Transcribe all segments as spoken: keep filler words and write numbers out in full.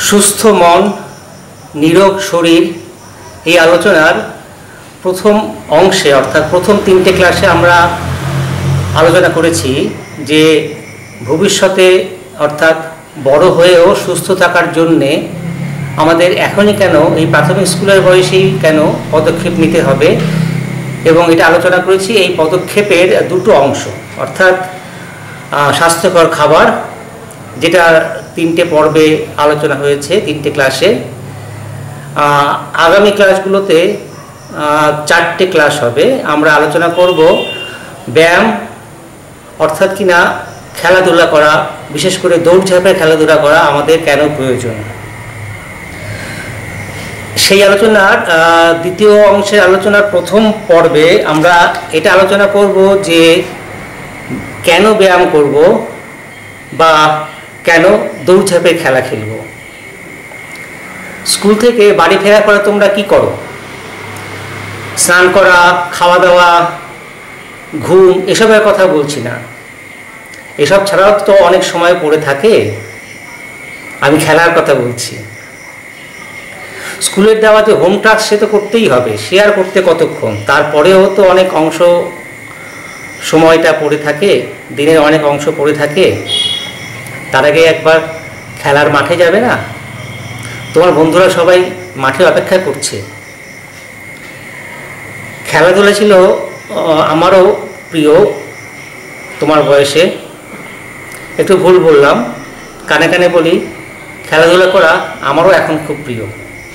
সুস্থ মন নিরোগ শরীর এই আলোচনার প্রথম অংশে অর্থাৎ প্রথম তিনটে ক্লাসে আমরা আলোচনা করেছি যে ভবিষ্যতে অর্থাৎ বড় হয়েও সুস্থ থাকার জন্যে আমাদের এখনই কেন এই প্রাথমিক স্কুলের বয়সেই কেন পদক্ষেপ নিতে হবে এবং এটা আলোচনা করেছি এই পদক্ষেপের দুটো অংশ অর্থাৎ স্বাস্থ্যকর খাবার যেটা তিনটে পর্বে আলোচনা হয়েছে তিনটে ক্লাসে। আগামী ক্লাসগুলোতে চারটে ক্লাস হবে। আমরা আলোচনা করব ব্যায়াম অর্থাৎ কিনা খেলাধুলা করা, বিশেষ করে দৌড়ঝাঁপের খেলাধুলা করা আমাদের কেন প্রয়োজন। সেই আলোচনার দ্বিতীয় অংশের আলোচনার প্রথম পর্বে আমরা এটা আলোচনা করব যে কেন ব্যায়াম করব বা কেন দৌড়ঝাঁপের খেলা খেলব। স্কুল থেকে বাড়ি ফেরার পরে তোমরা কি করো? স্নান করা, খাওয়া দাওয়া, ঘুম, এসবের কথা বলছি না। এসব ছাড়াও তো অনেক সময় পড়ে থাকে। আমি খেলার কথা বলছি। স্কুলের দেওয়া যে হোম টাস্ক সে তো করতেই হবে, শেয়ার করতে কতক্ষণ, তারপরেও তো অনেক অংশ সময়টা পড়ে থাকে, দিনের অনেক অংশ পড়ে থাকে। তার আগে একবার খেলার মাঠে যাবে না? তোমার বন্ধুরা সবাই মাঠে অপেক্ষা করছে। খেলাধুলা ছিল আমারও প্রিয় তোমার বয়সে। একটু ভুল বললাম, কানে কানে বলি খেলাধুলা করা আমারও এখন খুব প্রিয়।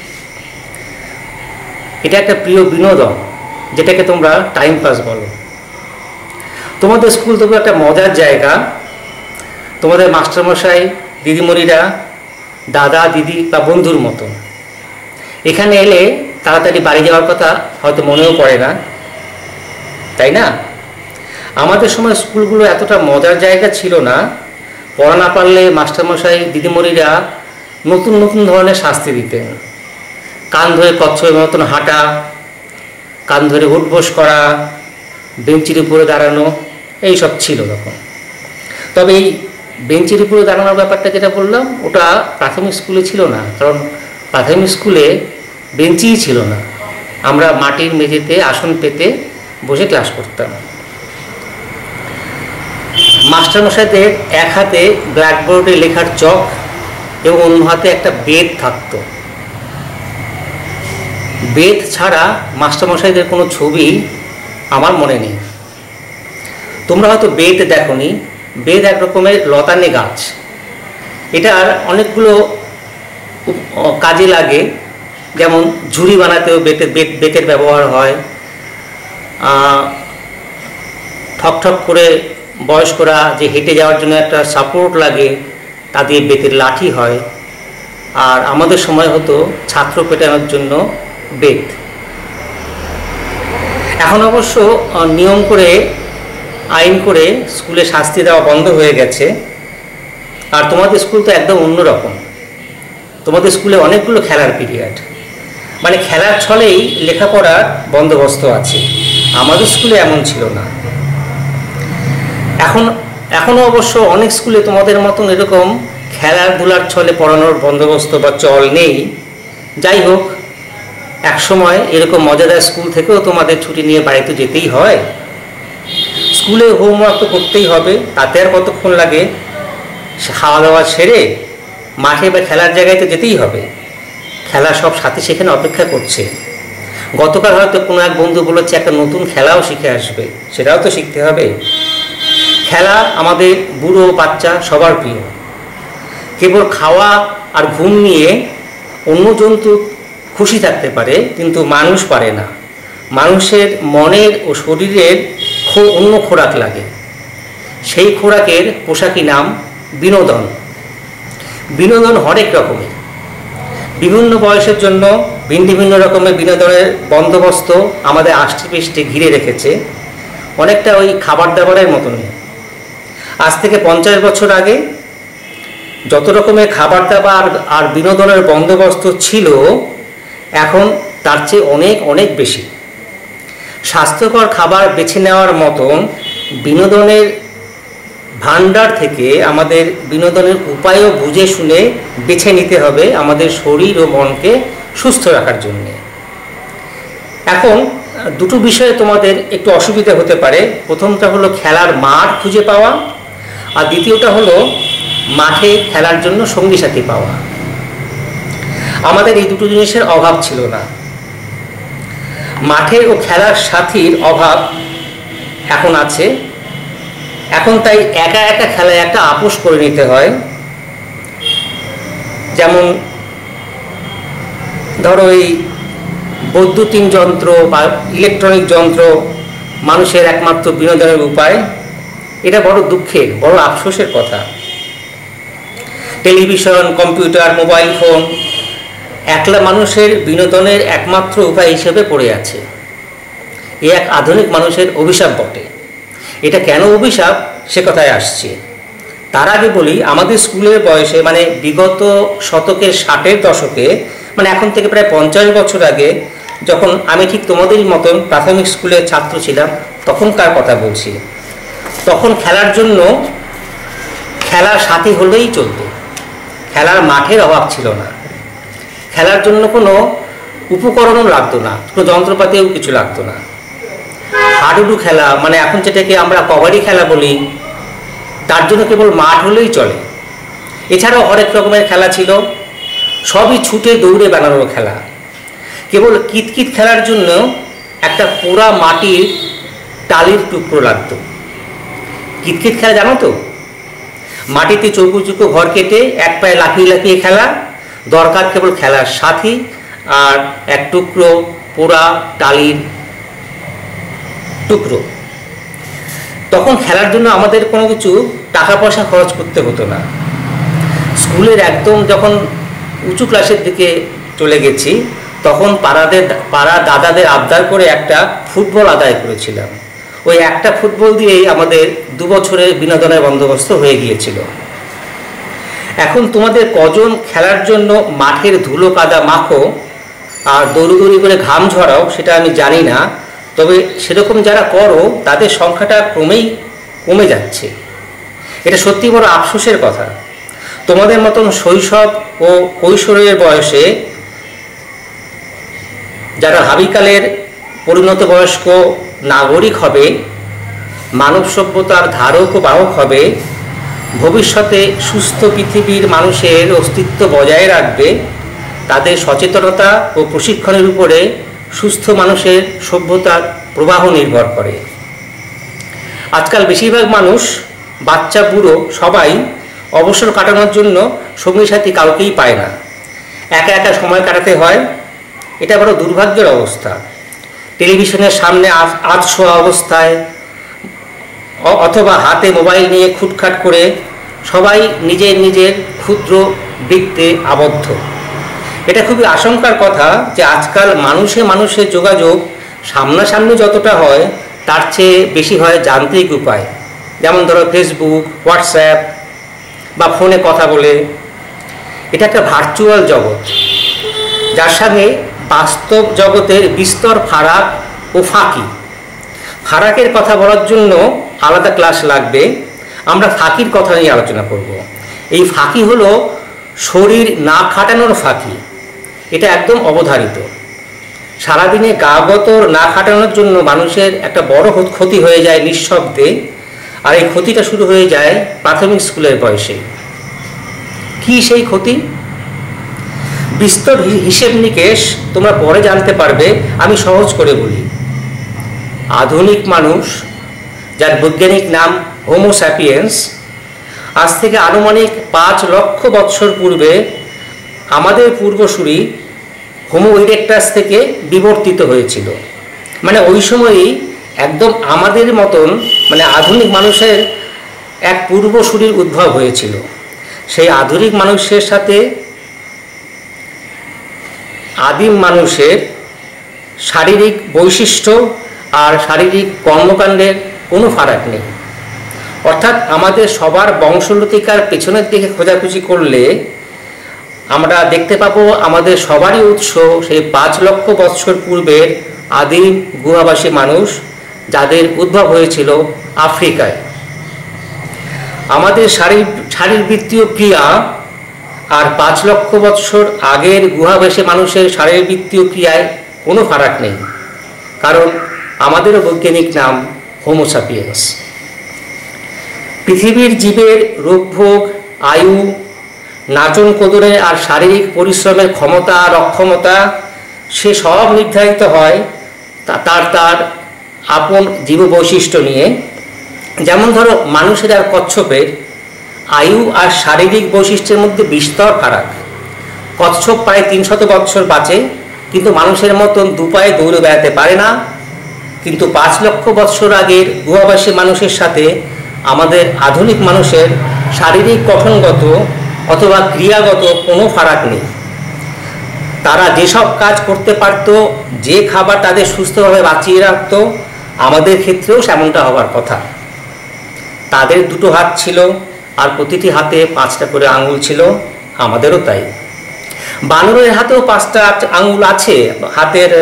এটা একটা প্রিয় বিনোদন যেটাকে তোমরা টাইম পাস বলো। তোমাদের স্কুল তবু একটা মজার জায়গা। তোমাদের মাস্টারমশাই দিদিমণিরা দাদা দিদি বা বন্ধুর মতো। এখানে এলে তাড়াতাড়ি বাড়ি যাওয়ার কথা হয়তো মনেও পড়ে না, তাই না? আমাদের সময় স্কুলগুলো এতটা মজার জায়গা ছিল না। পড়া না পারলে মাস্টারমশাই দিদিমণিরা নতুন নতুন ধরনের শাস্তি দিতেন। কান ধরে কচ্ছপের মতন হাঁটা, কান ধরে উঠবোস করা, বেঞ্চির উপরে দাঁড়ানো, এই সব ছিল তখন। তবে এই বেঞ্চের উপরে দাঁড়ানোর ব্যাপারটা যেটা বললাম ওটা প্রাথমিক স্কুলে ছিল না, কারণ প্রাথমিক স্কুলে বেঞ্চিই ছিল না। আমরা মাটির মেঝেতে আসন পেতে বসে ক্লাস করতাম। মাস্টারমশাইদের এক হাতে ব্ল্যাকবোর্ডে লেখার চক এবং অন্য হাতে একটা বেদ থাকতো। বেদ ছাড়া মাস্টারমশাইদের কোনো ছবি আমার মনে নেই। তোমরা হয়তো বেদ দেখোনি। বেদ এক রকমের লতানে গাছ। এটার অনেকগুলো কাজে লাগে, যেমন ঝুড়ি বানাতেও বেতের বেত বেতের ব্যবহার হয়। ঠক ঠক করে বয়স্করা যে হেঁটে যাওয়ার জন্য একটা সাপোর্ট লাগে তা দিয়ে বেতের লাঠি হয়। আর আমাদের সময় হতো ছাত্র পেটানোর জন্য বেত। এখন অবশ্য নিয়ম করে আইন করে স্কুলে শাস্তি দেওয়া বন্ধ হয়ে গেছে। আর তোমাদের স্কুল তো একদম অন্যরকম। তোমাদের স্কুলে অনেকগুলো খেলার পিরিয়ড, মানে খেলার ছলেই লেখাপড়ার বন্দোবস্ত আছে। আমাদের স্কুলে এমন ছিল না। এখন এখনও অবশ্য অনেক স্কুলে তোমাদের মতন এরকম খেলাধুলার ছলে পড়ানোর বন্দোবস্ত বা চল নেই। যাই হোক, একসময় এরকম মজাদার স্কুল থেকেও তোমাদের ছুটি নিয়ে বাড়িতে যেতেই হয়। স্কুলে হোমওয়ার্ক তো করতেই হবে, তাতে আর কতক্ষণ লাগে? খাওয়া দাওয়া সেরে মাঠে বা খেলার জায়গায় তো যেতেই হবে। খেলা সব সাথী সেখানে অপেক্ষা করছে। গতকাল হয়তো কোনো এক বন্ধু বলেছে একটা নতুন খেলাও শিখে আসবে, সেটাও তো শিখতে হবে। খেলা আমাদের বুড়ো বাচ্চা সবার প্রিয়। কেবল খাওয়া আর ঘুম নিয়ে অন্য জন্তু খুশি থাকতে পারে, কিন্তু মানুষ পারে না। মানুষের মনের ও শরীরের অন্য খোরাক লাগে। সেই খোরাকের পোশাকি নাম বিনোদন। বিনোদন হরেক রকমের, বিভিন্ন বয়সের জন্য ভিন্ন ভিন্ন রকমের বিনোদনের বন্দোবস্ত আমাদের আষ্টেপৃষ্ঠে ঘিরে রেখেছে, অনেকটা ওই খাবার দাবারের মতনই। আজ থেকে পঞ্চাশ বছর আগে যত রকমের খাবার দাবার আর বিনোদনের বন্দোবস্ত ছিল, এখন তার চেয়ে অনেক অনেক বেশি। স্বাস্থ্যকর খাবার বেছে নেওয়ার মতন বিনোদনের ভান্ডার থেকে আমাদের বিনোদনের উপায়ও বুঝে শুনে বেছে নিতে হবে আমাদের শরীর ও মনকে সুস্থ রাখার জন্য। এখন দুটো বিষয়ে তোমাদের একটু অসুবিধা হতে পারে। প্রথমটা হলো খেলার মাঠ খুঁজে পাওয়া, আর দ্বিতীয়টা হলো মাঠে খেলার জন্য সঙ্গী সাথী পাওয়া। আমাদের এই দুটো জিনিসের অভাব ছিল না। মাঠের ও খেলার সাথীর অভাব এখন আছে। এখন তাই একা একা খেলায় একটা আপোষ করে নিতে হয়। যেমন ধরো এই বৈদ্যুতিন যন্ত্র বা ইলেকট্রনিক যন্ত্র মানুষের একমাত্র বিনোদনের উপায়, এটা বড় দুঃখের, বড় আফসোসের কথা। টেলিভিশন, কম্পিউটার, মোবাইল ফোন একলা মানুষের বিনোদনের একমাত্র উপায় হিসেবে পড়ে আছে। এ এক আধুনিক মানুষের অভিশাপ বটে। এটা কেন অভিশাপ সে কথায় আসছে। তার আগে বলি, আমাদের স্কুলের বয়সে মানে বিগত শতকের ষাটের দশকে, মানে এখন থেকে প্রায় পঞ্চাশ বছর আগে, যখন আমি ঠিক তোমাদেরই মতন প্রাথমিক স্কুলের ছাত্র ছিলাম, তখনকার কথা বলছি। তখন খেলার জন্য খেলার সাথী হলেই চলতো। খেলার মাঠের অভাব ছিল না, খেলার জন্য কোনো উপকরণও লাগতো না, কোনো যন্ত্রপাতিও কিছু লাগতো না। হাডুডু খেলা, মানে এখন যেটাকে আমরা কবাডি খেলা বলি, তার জন্য কেবল মাঠ হলেই চলে। এছাড়াও হরেক রকমের খেলা ছিল, সবই ছুটে দৌড়ে বানানোর খেলা। কেবল কিতকিত খেলার জন্য একটা পোড়া মাটির টালির টুকরো লাগতো। কিতকিত খেলা জানো তো? মাটিতে চৌকো চৌকো ঘর কেটে এক পায়ে লাফিয়ে লাফিয়ে খেলা, দরকার কেবল খেলার সাথী আর এক টুকরো পোড়া টালির টুকরো। তখন খেলার জন্য আমাদের কোনো কিছু টাকা পয়সা খরচ করতে হতো না। স্কুলের একদম যখন উঁচু ক্লাসের দিকে চলে গেছি, তখন পাড়াদের পাড়া দাদাদের আবদার করে একটা ফুটবল আদায় করেছিলাম। ওই একটা ফুটবল দিয়েই আমাদের দু বছরের বিনোদনের বন্দোবস্ত হয়ে গিয়েছিল। এখন তোমাদের কজন খেলার জন্য মাঠের ধুলো কাদা মাখো আর দৌড়দৌড়ি করে ঘাম ঝরাও সেটা আমি জানি না, তবে সেরকম যারা করো তাদের সংখ্যাটা ক্রমেই কমে যাচ্ছে। এটা সত্যি বড় আফসোসের কথা। তোমাদের মতন শৈশব ও কৈশোরের বয়সে যারা ভাবিকালের পরিণত বয়স্ক নাগরিক হবে, মানব সভ্যতার ধারক ও বাহক হবে, ভবিষ্যতে সুস্থ পৃথিবীর মানুষের অস্তিত্ব বজায় রাখবে, তাদের সচেতনতা ও প্রশিক্ষণের উপরে সুস্থ মানুষের সভ্যতার প্রবাহ নির্ভর করে। আজকাল বেশিরভাগ মানুষ, বাচ্চা বুড়ো সবাই অবসর কাটানোর জন্য সঙ্গী সাথী কাউকেই পায় না, একা একা সময় কাটাতে হয়। এটা বড় দুর্ভাগ্যের অবস্থা। টেলিভিশনের সামনে আধ শোয়া অবস্থায় অথবা হাতে মোবাইল নিয়ে খুটখাট করে সবাই নিজের নিজের ক্ষুদ্র বৃত্তে আবদ্ধ। এটা খুবই আশঙ্কার কথা যে আজকাল মানুষে মানুষের যোগাযোগ সামনাসামনি যতটা হয় তার চেয়ে বেশি হয় যান্ত্রিক উপায়, যেমন ধরো ফেসবুক, হোয়াটসঅ্যাপ বা ফোনে কথা বলে। এটা একটা ভার্চুয়াল জগৎ, যার সঙ্গে বাস্তব জগতের বিস্তর ফারাক ও ফাঁকি। ফারাকের কথা বলার জন্য আলাদা ক্লাস লাগবে, আমরা ফাঁকির কথা নিয়ে আলোচনা করব। এই ফাঁকি হলো শরীর না খাটানোর ফাঁকি। এটা একদম অবধারিত। সারাদিনে গা গতর না খাটানোর জন্য মানুষের একটা বড় ক্ষতি হয়ে যায় নিঃশব্দে, আর এই ক্ষতিটা শুরু হয়ে যায় প্রাথমিক স্কুলের বয়সে। কি সেই ক্ষতি? বিস্তর হিসেব নিকেশ তোমরা পরে জানতে পারবে, আমি সহজ করে বলি। আধুনিক মানুষ, যার বৈজ্ঞানিক নাম হোমো স্যাপিয়েন্স, আজ থেকে আনুমানিক পাঁচ লক্ষ বৎসর পূর্বে আমাদের পূর্বসূরি হোমো ইরেক্টাস থেকে বিবর্তিত হয়েছিল। মানে ওই সময়ই একদম আমাদের মতন মানে আধুনিক মানুষের এক পূর্বসূরির উদ্ভব হয়েছিল। সেই আধুনিক মানুষের সাথে আদিম মানুষের শারীরিক বৈশিষ্ট্য আর শারীরিক কর্মকাণ্ডের কোনো ফারাক নেই। অর্থাৎ আমাদের সবার বংশলতিকার পেছনের দিকে খোঁজাখুঁজি করলে আমরা দেখতে পাবো আমাদের সবারই উৎস সেই পাঁচ লক্ষ বৎসর পূর্বের আদিম গুহাবাসী মানুষ, যাদের উদ্ভব হয়েছিল আফ্রিকায়। আমাদের শারীর শারীরবৃত্তীয় ক্রিয়া আর পাঁচ লক্ষ বৎসর আগের গুহাবাসী মানুষের শারীরবৃত্তীয় ক্রিয়ায় কোনো ফারাক নেই, কারণ আমাদেরও বৈজ্ঞানিক নাম হোমো সাপিয়েন্স। পৃথিবীর জীবের রোগভোগ, আয়ু, নাচন কোদনের আর শারীরিক পরিশ্রমের ক্ষমতা আর অক্ষমতা সে সব নির্ধারিত হয় তার তার আপন জীব বৈশিষ্ট্য নিয়ে। যেমন ধরো, মানুষের আর কচ্ছপের আয়ু আর শারীরিক বৈশিষ্ট্যের মধ্যে বিস্তর ফারাক। কচ্ছপ প্রায় তিনশত বৎসর বাঁচে, কিন্তু মানুষের মতন দু পায়ে দৌড়ে বেড়াতে পারে না। কিন্তু পাঁচ লক্ষ বৎসর আগের গুহাবাসী মানুষের সাথে আমাদের আধুনিক মানুষের শারীরিক গঠনগত অথবা ক্রিয়াগত কোনো ফারাক নেই। তারা যেসব কাজ করতে পারত, যে খাবার তাদের সুস্থভাবে বাঁচিয়ে রাখত, আমাদের ক্ষেত্রেও সেমনটা হওয়ার কথা। তাদের দুটো হাত ছিল আর প্রতিটি হাতে পাঁচটা করে আঙুল ছিল, আমাদেরও তাই। বানরের হাতেও পাঁচটা আঙুল আছে হাতের,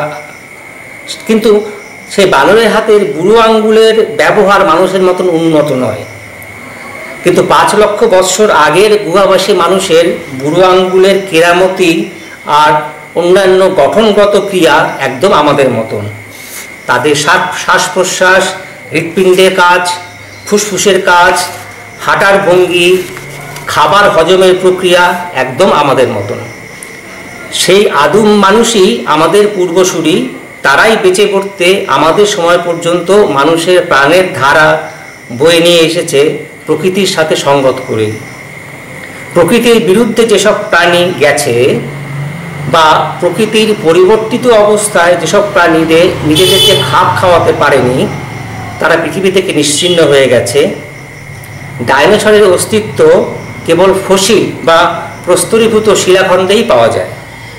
কিন্তু সেই বানরের হাতের বুড়ো আঙ্গুলের ব্যবহার মানুষের মতন উন্নত নয়। কিন্তু পাঁচ লক্ষ বৎসর আগের গুহাবাসী মানুষের বুড়ো আঙ্গুলের কেরামতি আর অন্যান্য গঠনগত ক্রিয়া একদম আমাদের মতন। তাদের শ্বাস প্রশ্বাস, হৃৎপিণ্ডের কাজ, ফুসফুসের কাজ, হাঁটার ভঙ্গি, খাবার হজমের প্রক্রিয়া একদম আমাদের মতন। সেই আদিম মানুষই আমাদের পূর্বসূরি, তারাই বেঁচে পড়তে আমাদের সময় পর্যন্ত মানুষের প্রাণের ধারা বয়ে নিয়ে এসেছে প্রকৃতির সাথে সঙ্গত করে। প্রকৃতির বিরুদ্ধে যেসব প্রাণী গেছে বা প্রকৃতির পরিবর্তিত অবস্থায় যেসব প্রাণীদের নিজেদেরকে খাপ খাওয়াতে পারেনি, তারা পৃথিবী থেকে নিশ্চিহ্ন হয়ে গেছে। ডাইনোসরের অস্তিত্ব কেবল ফসিল বা প্রস্তরীভূত শিলাখণ্ডেই পাওয়া যায়।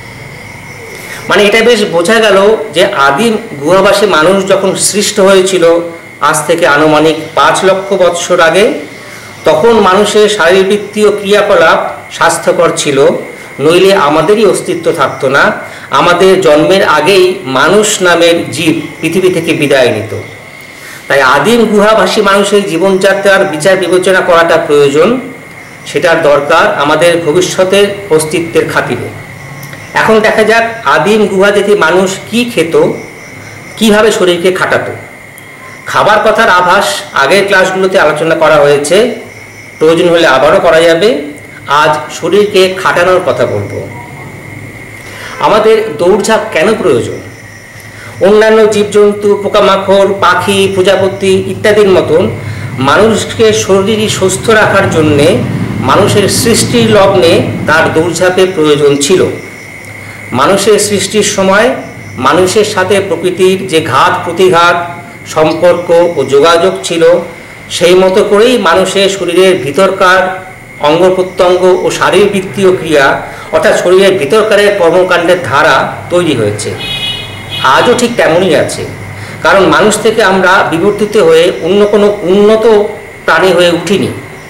মানে এটা বেশ বোঝা গেল যে আদিম গুহাবাসী মানুষ যখন সৃষ্ট হয়েছিল আজ থেকে আনুমানিক পাঁচ লক্ষ বৎসর আগে, তখন মানুষের শারীরবৃত্তীয় ক্রিয়াকলাপ স্বাস্থ্যকর ছিল, নইলে আমাদেরই অস্তিত্ব থাকতো না। আমাদের জন্মের আগেই মানুষ নামের জীব পৃথিবী থেকে বিদায় নিত। তাই আদিম গুহাবাসী মানুষের জীবনযাত্রার বিচার বিবেচনা করাটা প্রয়োজন, সেটার দরকার আমাদের ভবিষ্যতের অস্তিত্বের খাতিরে। এখন দেখা যাক আদিম গুহাদেশী মানুষ কি খেত, কিভাবে শরীরকে খাটাতো। খাবার কথার আভাস আগের ক্লাসগুলোতে আলোচনা করা হয়েছে, প্রয়োজন হলে আবারও করা যাবে। আজ শরীরকে খাটানোর কথা বলবো। আমাদের দৌড়ঝাঁপ কেন প্রয়োজন? অন্যান্য জীবজন্তু, পোকামাকড়, পাখি, প্রজাপতি ইত্যাদির মতন মানুষকে শরীর সুস্থ রাখার জন্যে মানুষের সৃষ্টির লগ্নে তার দৌড়ঝাঁপের প্রয়োজন ছিল। মানুষের সৃষ্টির সময় মানুষের সাথে প্রকৃতির যে ঘাত প্রতিঘাত, সম্পর্ক ও যোগাযোগ ছিল, সেই মতো করেই মানুষের শরীরের ভিতরকার অঙ্গ প্রত্যঙ্গ ও শারীরবৃত্তীয় ক্রিয়া অর্থাৎ শরীরের ভিতরকারের কর্মকাণ্ডের ধারা তৈরি হয়েছে। আজও ঠিক তেমনই আছে, কারণ মানুষ থেকে আমরা বিবর্তিত হয়ে অন্য কোনো উন্নত প্রাণী হয়ে উঠিনি।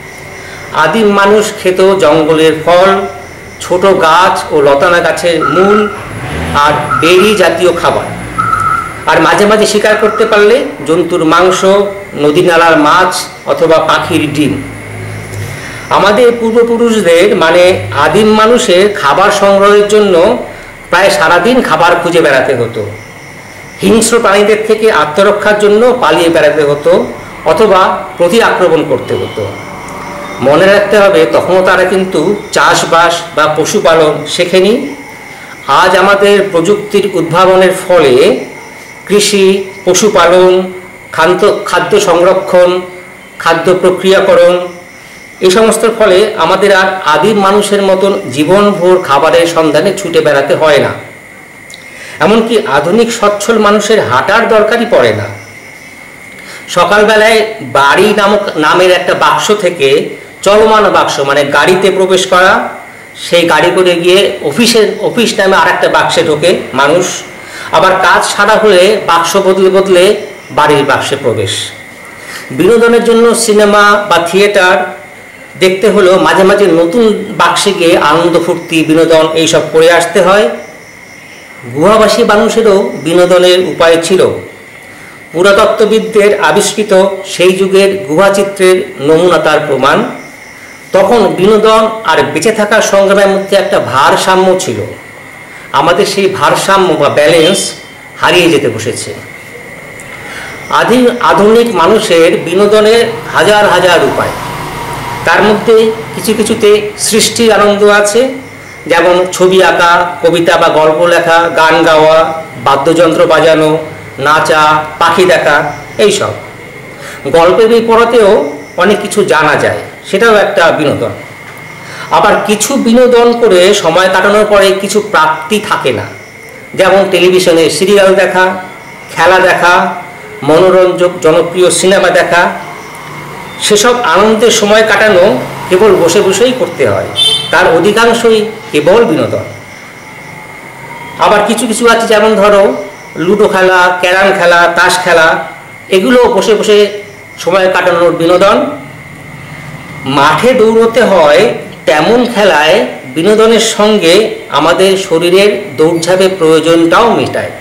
আদিম মানুষ খেত জঙ্গলের ফল, ছোট গাছ ও লতানা গাছের মূল আর বেরি জাতীয় খাবার, আর মাঝে মাঝে শিকার করতে পারলে জন্তুর মাংস, নদী নালার মাছ অথবা পাখির ডিম। আমাদের পূর্বপুরুষদের মানে আদিম মানুষের খাবার সংগ্রহের জন্য প্রায় সারাদিন খাবার খুঁজে বেড়াতে হতো। হিংস্র প্রাণীদের থেকে আত্মরক্ষার জন্য পালিয়ে বেড়াতে হতো অথবা প্রতি আক্রমণ করতে হতো। মনে রাখতে হবে, তখনও তারা কিন্তু চাষবাস বা পশুপালন শেখেনি। আজ আমাদের প্রযুক্তির উদ্ভাবনের ফলে কৃষি, পশুপালন, খাদ্য খাদ্য সংরক্ষণ, খাদ্য প্রক্রিয়াকরণ এই সমস্তর ফলে আমাদের আর আদিম মানুষের মতন জীবনভর খাবারের সন্ধানে ছুটে বেড়াতে হয় না। এমনকি আধুনিক সচ্ছল মানুষের হাঁটার দরকারই পড়ে না। সকালবেলায় বাড়ি নামক নামের একটা বাক্স থেকে চলমান বাক্স মানে গাড়িতে প্রবেশ করা, সেই গাড়ি করে গিয়ে অফিসের অফিস নামে আর একটা বাক্সে ঢোকে মানুষ, আবার কাজ সারা হলে বাক্স বদলে বদলে বাড়ির বাক্সে প্রবেশ। বিনোদনের জন্য সিনেমা বা থিয়েটার দেখতে হলেও মাঝে মাঝে নতুন বাক্সে গিয়ে আনন্দ ফুর্তি বিনোদন এইসব করে আসতে হয়। গুহাবাসী মানুষেরও বিনোদনের উপায় ছিল। পুরাতত্ত্ববিদদের আবিষ্কৃত সেই যুগের গুহাচিত্রের নমুনা তার প্রমাণ। তখন বিনোদন আর বেঁচে থাকার সংগ্রামের মধ্যে একটা ভারসাম্য ছিল। আমাদের সেই ভারসাম্য বা ব্যালেন্স হারিয়ে যেতে বসেছে। আদি আধুনিক মানুষের বিনোদনের হাজার হাজার উপায়, তার মধ্যে কিছু কিছুতে সৃষ্টির আনন্দ আছে, যেমন ছবি আঁকা, কবিতা বা গল্প লেখা, গান গাওয়া, বাদ্যযন্ত্র বাজানো, নাচা, পাখি দেখা, এইসব। গল্পের বই পড়াতেও অনেক কিছু জানা যায়, সেটাও একটা বিনোদন। আবার কিছু বিনোদন করে সময় কাটানোর পরে কিছু প্রাপ্তি থাকে না, যেমন টেলিভিশনে সিরিয়াল দেখা, খেলা দেখা, মনোরঞ্জক জনপ্রিয় সিনেমা দেখা। সেসব আনন্দের সময় কাটানো কেবল বসে বসেই করতে হয়, তার অধিকাংশই কেবল বিনোদন। আবার কিছু কিছু আছে, যেমন ধরো লুডো খেলা, ক্যারাম খেলা, তাস খেলা, এগুলো বসে বসে সময় কাটানোর বিনোদন। মাঠে দৌড়তে হয় তেমন খেলায় বিনোদনের সঙ্গে আমাদের শরীরের দৌড়ঝাঁপের প্রয়োজনটাও মেটায়।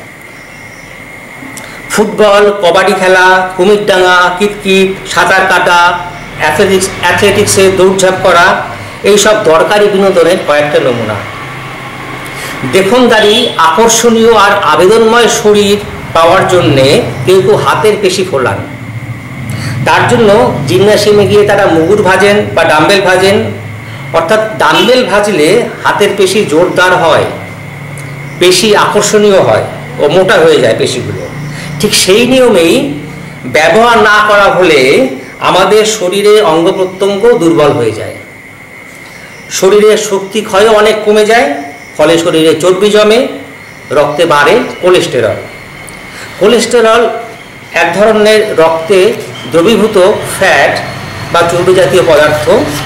ফুটবল, কবাডি খেলা, কুমিরডাঙ্গা, কিতকিত, সাঁতার কাটা, অ্যাথলেটিক্স অ্যাথলেটিক্সে দৌড়ঝাঁপ করা, এইসব দরকারি বিনোদনের কয়েকটা নমুনা। দেখনদারি আকর্ষণীয় আর আবেদনময় শরীর পাওয়ার জন্যে কেউ কেউ হাতের পেশি ফোলান। তার জন্য জিমনাসিয়ামে গিয়ে তারা মুগুর ভাজেন বা ডাম্বেল ভাজেন। অর্থাৎ ডাম্বেল ভাজলে হাতের পেশি জোরদার হয়, পেশি আকর্ষণীয় হয় ও মোটা হয়ে যায় পেশিগুলো। ঠিক সেই নিয়মেই ব্যবহার না করা হলে আমাদের শরীরে অঙ্গ প্রত্যঙ্গ দুর্বল হয়ে যায়, শরীরের শক্তি ক্ষয়ও অনেক কমে যায়, ফলে শরীরে চর্বি জমে, রক্তে বাড়ে কোলেস্টেরল। কোলেস্টেরল এক ধরনের রক্তে দ্রবীভূত ফ্যাট বা চর্বি জাতীয় পদার্থ।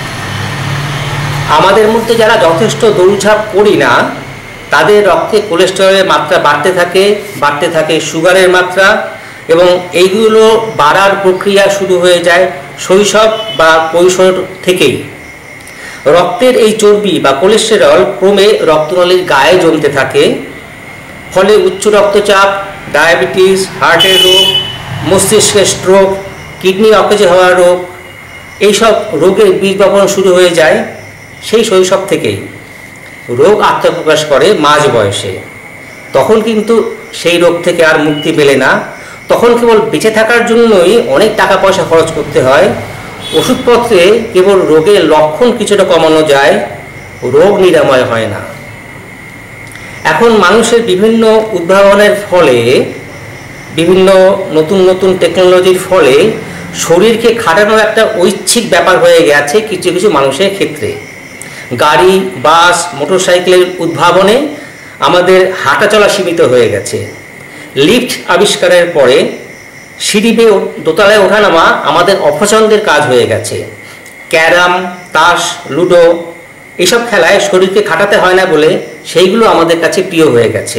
আমাদের মধ্যে যারা যথেষ্ট দৌড়ঝাঁপ করি না, তাদের রক্তে কোলেস্টেরলের মাত্রা বাড়তে থাকে, বাড়তে থাকে সুগারের মাত্রা, এবং এইগুলো বাড়ার প্রক্রিয়া শুরু হয়ে যায় শৈশব বা কৈশোর থেকেই। রক্তের এই চর্বি বা কোলেস্টেরল ক্রমে রক্তনলীর গায়ে জমতে থাকে, ফলে উচ্চ রক্তচাপ, ডায়াবেটিস, হার্টের রোগ, মস্তিষ্কের স্ট্রোক, কিডনি অকেজ হওয়ার রোগ, এইসব রোগের বীজ বপন শুরু হয়ে যায় সেই শৈশব থেকেই। রোগ আত্মপ্রকাশ করে মাঝ বয়সে, তখন কিন্তু সেই রোগ থেকে আর মুক্তি পেলে না। তখন কেবল বেঁচে থাকার জন্যই অনেক টাকা পয়সা খরচ করতে হয়। ওষুধপত্রে কেবল রোগের লক্ষণ কিছুটা কমানো যায়, রোগ নিরাময় হয় না। এখন মানুষের বিভিন্ন উদ্ভাবনের ফলে, বিভিন্ন নতুন নতুন টেকনোলজির ফলে শরীরকে খাটানোর একটা ঐচ্ছিক ব্যাপার হয়ে গেছে কিছু কিছু মানুষের ক্ষেত্রে। গাড়ি, বাস, মোটরসাইকেলের উদ্ভাবনে আমাদের হাঁটা চলা সীমিত হয়ে গেছে। লিফট আবিষ্কারের পরে সিঁড়ি বেয়ে দোতলায় ওঠানামা আমাদের অপছন্দের কাজ হয়ে গেছে। ক্যারাম, তাস, লুডো, এইসব খেলায় শরীরকে খাটাতে হয় না বলে সেইগুলো আমাদের কাছে প্রিয় হয়ে গেছে।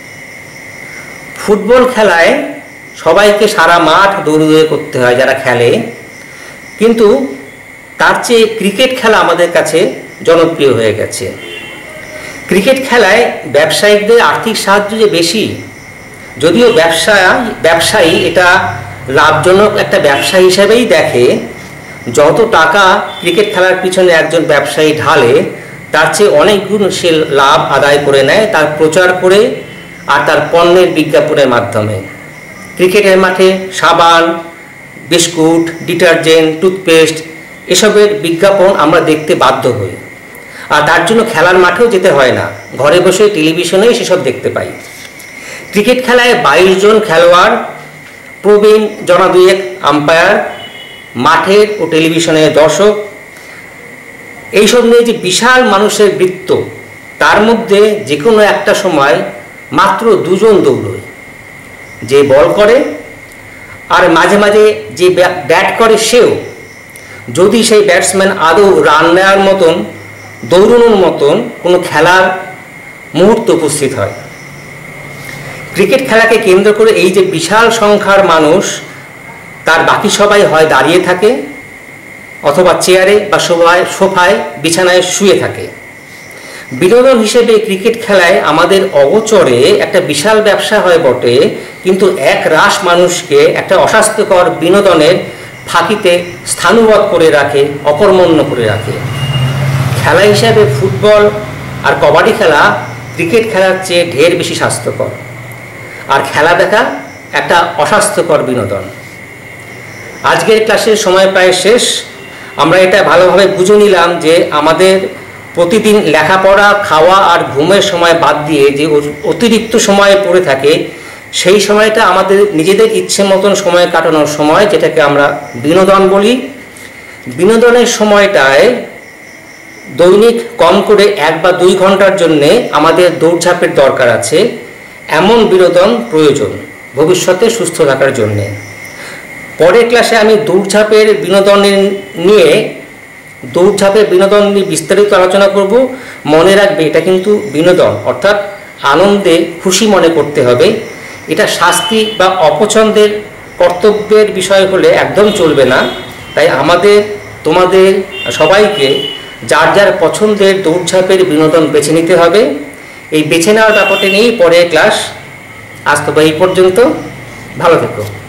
ফুটবল খেলায় সবাইকে সারা মাঠ দৌড়দৌড়ি করতে হয় যারা খেলে, কিন্তু তার চেয়ে ক্রিকেট খেলা আমাদের কাছে জনপ্রিয় হয়ে গেছে। ক্রিকেট খেলায় ব্যবসায়িকদের আর্থিক সাহায্য যে বেশি, যদিও ব্যবসা ব্যবসায়ী এটা লাভজনক একটা ব্যবসা হিসেবেই দেখে। যত টাকা ক্রিকেট খেলার পিছনে একজন ব্যবসায়ী ঢালে, তার চেয়ে অনেক গুণ সে লাভ আদায় করে নেয় তার প্রচার করে আর তার পণ্যের বিজ্ঞাপনের মাধ্যমে। ক্রিকেটের মাঠে সাবান, বিস্কুট, ডিটারজেন্ট, টুথপেস্ট এসবের বিজ্ঞাপন আমরা দেখতে বাধ্য হই, আর তার জন্য খেলার মাঠেও যেতে হয় না, ঘরে বসে টেলিভিশনেই সেসব দেখতে পাই। ক্রিকেট খেলায় বাইশ জন খেলোয়াড়, প্রবীণ জনা দুয়েক আম্পায়ার, মাঠের ও টেলিভিশনের দর্শক, এইসব নিয়ে যে বিশাল মানুষের বৃত্ত, তার মধ্যে যে কোনো একটা সময় মাত্র দুজন দৌড়য়, যে বল করে আর মাঝে মাঝে যে ব্যাট করে সেও, যদি সেই ব্যাটসম্যান আদৌ রান নেওয়ার মতন, দৌড়ানোর মতন কোনো খেলার মুহূর্ত উপস্থিত হয়। ক্রিকেট খেলাকে কেন্দ্র করে এই যে বিশাল সংখ্যার মানুষ, তার বাকি সবাই হয় দাঁড়িয়ে থাকে অথবা চেয়ারে বা সোফায় সোফায় বিছানায় শুয়ে থাকে। বিনোদন হিসেবে ক্রিকেট খেলায় আমাদের অগোচরে একটা বিশাল ব্যবসা হয় বটে, কিন্তু এক রাশ মানুষকে একটা অস্বাস্থ্যকর বিনোদনের ফাঁকিতে স্থাণুবদ্ধ করে রাখে, অকর্মণ্য করে রাখে। খেলা হিসাবে ফুটবল আর কবাডি খেলা ক্রিকেট খেলার চেয়ে ঢের বেশি স্বাস্থ্যকর, আর খেলা দেখা একটা অস্বাস্থ্যকর বিনোদন। আজকের ক্লাসের সময় প্রায় শেষ। আমরা এটা ভালোভাবে বুঝে নিলাম যে আমাদের প্রতিদিন লেখাপড়া, খাওয়া আর ঘুমের সময় বাদ দিয়ে যে অতিরিক্ত সময় পড়ে থাকে, সেই সময়টা আমাদের নিজেদের ইচ্ছে মতন সময় কাটানোর সময়, যেটাকে আমরা বিনোদন বলি। বিনোদনের সময়টায় দৈনিক কম করে এক বা দুই ঘন্টার জন্যে আমাদের দৌড়ঝাঁপের দরকার আছে। এমন বিনোদন প্রয়োজন ভবিষ্যতে সুস্থ থাকার জন্যে। পরের ক্লাসে আমি দৌড়ঝাঁপের বিনোদনের নিয়ে দৌড়ঝাঁপের বিনোদন নিয়ে বিস্তারিত আলোচনা করব। মনে রাখবে, এটা কিন্তু বিনোদন, অর্থাৎ আনন্দে খুশি মনে করতে হবে। এটা শাস্তি বা অপছন্দের কর্তব্যের বিষয় হলে একদম চলবে না। তাই আমাদের, তোমাদের সবাইকে যার যার পছন্দের দৌড়ঝাঁপের বিনোদন বেছে নিতে হবে। এই বেছে নেওয়ার ব্যাপারটা নিয়েই পরের ক্লাস। আজ তো এই পর্যন্ত, ভালো থেকো।